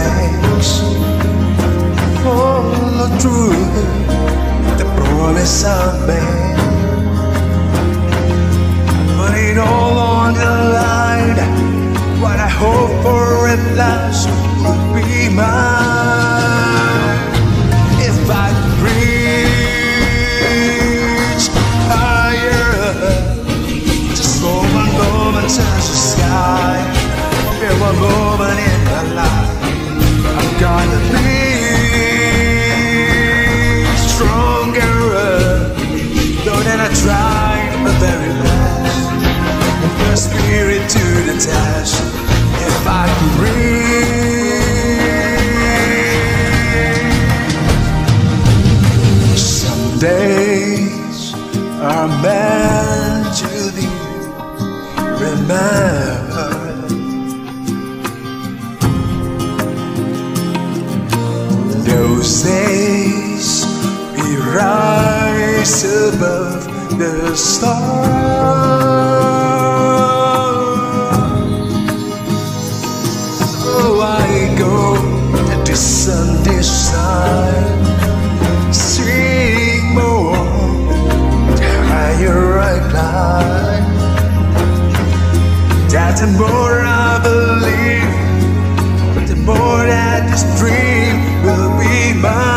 thanks for the truth, the promise I made. Put it all on the line. What I hope for at last will be mine. If I reach higher, just for one moment touch the sky. For one moment in my life, I'm gonna be stronger. Though that I tried my very best, the spirit to the test. If I could reach, some days are meant to be remembered. Those days we rise above the stars. So I go to the Sunday side, sing more, the higher I climb. That the more I believe, the more that this dream will be mine.